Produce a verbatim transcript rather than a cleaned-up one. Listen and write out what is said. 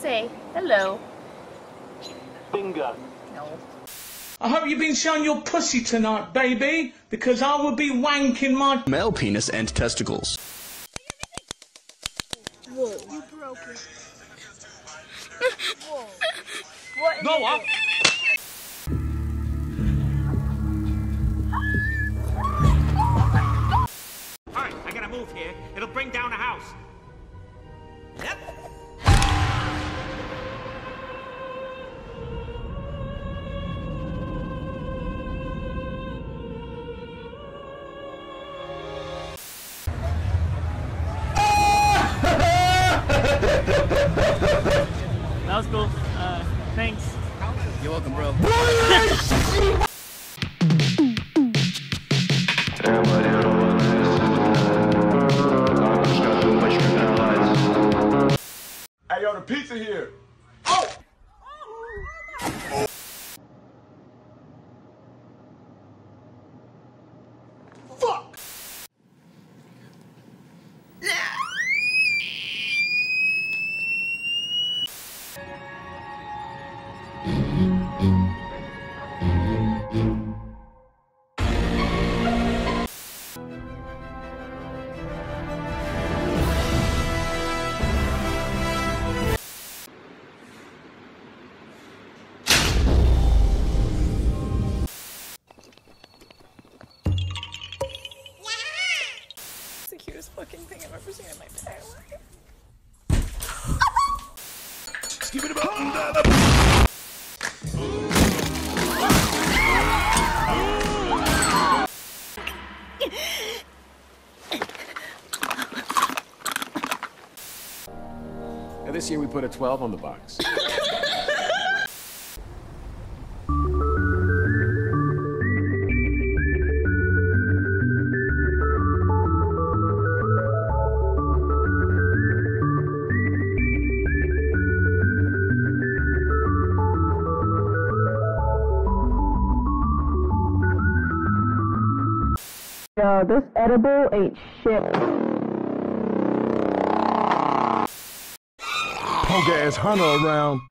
say hello. Finger. No. I hope you've been showing your pussy tonight, baby, because I will be wanking my male penis and testicles. Whoa. You broke it. Whoa. What? No, I'm... Alright, I gotta move here. It'll bring down the house. Yep. That was cool. Uh, thanks. You're welcome, bro. Hey, yo, the pizza here. Oh! Fuck! It's the cutest fucking thing I've ever seen in my entire life. Give me the button. Now this year we put a twelve on the box. Yo, this edible ain't shit. Poke ass Hunter around.